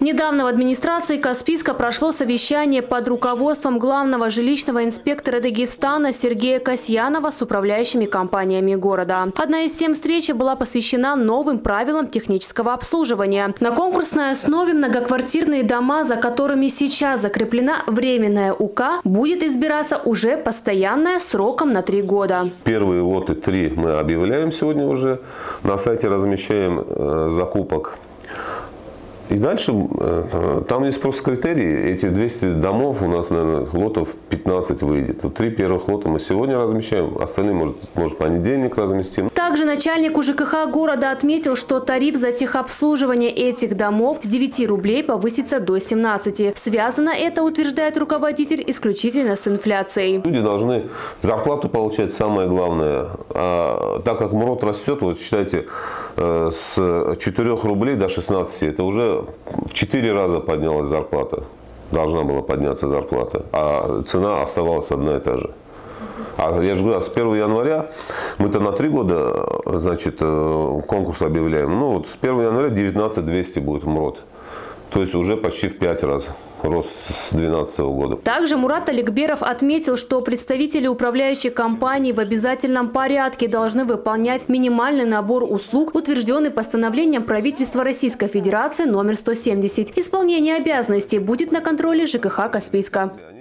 Недавно в администрации Каспийска прошло совещание под руководством главного жилищного инспектора Дагестана Сергея Касьянова с управляющими компаниями города. Одна из тем встречи была посвящена новым правилам технического обслуживания. На конкурсной основе многоквартирные дома, за которыми сейчас закреплена временная УК, будет избираться уже постоянная сроком на 3 года. Первые лоты 3 мы объявляем сегодня уже. На сайте размещаем закупок. И дальше, там есть просто критерии. Эти 200 домов у нас, наверное, лотов 15 выйдет. 3 первых лота мы сегодня размещаем, остальные, может, понедельник разместим. Также начальник УЖКХ города отметил, что тариф за техобслуживание этих домов с 9 рублей повысится до 17. Связано это, утверждает руководитель, исключительно с инфляцией. Люди должны зарплату получать, самое главное. А так как МРОТ растет, вот считайте, с 4 рублей до 16, это уже в 4 раза поднялась зарплата. Должна была подняться зарплата, а цена оставалась одна и та же. А я же говорю, с 1 января мы-то на 3 года, значит, конкурс объявляем. Ну вот с 1 января 19 200 будет МРОТ. То есть уже почти в 5 раз рост с 2012 года. Также Мурат Аликберов отметил, что представители управляющих компаний в обязательном порядке должны выполнять минимальный набор услуг, утвержденный постановлением правительства Российской Федерации номер 170. Исполнение обязанностей будет на контроле ЖКХ Каспийска.